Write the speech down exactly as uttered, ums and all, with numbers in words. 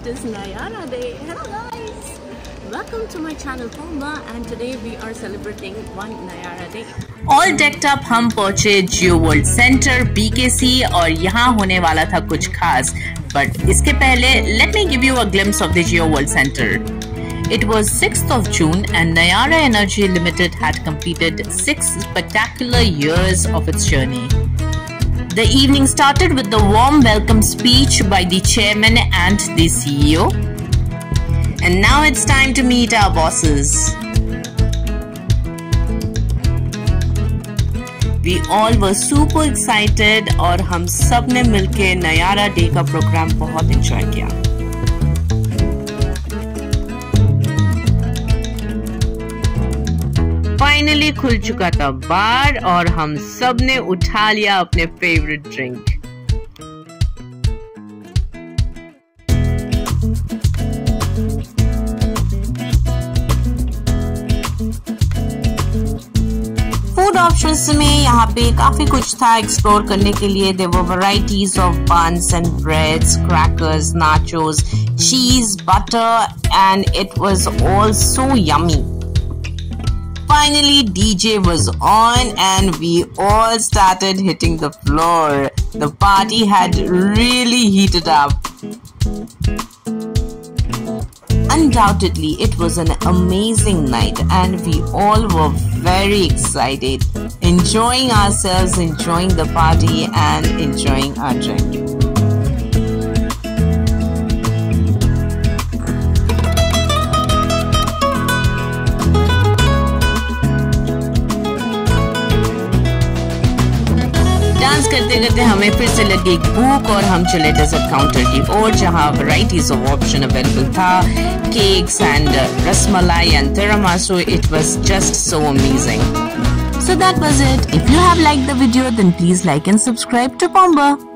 it is Nayara Day. Hello guys, welcome to my channel Pomba, and today we are celebrating one Nayara Day. All decked up हम पहुंचे Jio World Centre B K C और यहाँ होने वाला था कुछ खास, but इसके पहले let me give you a glimpse of the Jio World Center. It was sixth of June and Nayara Energy Limited had completed six spectacular years of its journey. The evening started with the warm welcome speech by the chairman and the C E O. And now it's time to meet our bosses. We all were super excited और हम सब ने मिलके Nayara day का programme बहुत enjoy किया. Finally खुल चुका था बार और हम सब ने उठा लिया अपने फेवरेट ड्रिंक. फूड ऑप्शंस में यहाँ पे काफी कुछ था एक्सप्लोर करने के लिए. There were varieties of buns and breads, crackers, nachos, cheese, butter, and it was all so yummy. Finally, D J was on and we all started hitting the floor. The party had really heated up. Undoubtedly, it was an amazing night and we all were very excited, enjoying ourselves, enjoying the party and enjoying our drink. Dance करते करते हमें फिर से लगी भूख और हम चले डेजर्ट काउंटर की ओर, जहां वैरायटीज ऑफ ऑप्शन अवेलेबल था. Cakes and rasmalai and tiramisu. It was just so amazing. So that was it. If you have liked the video, then please like and subscribe to Pomba.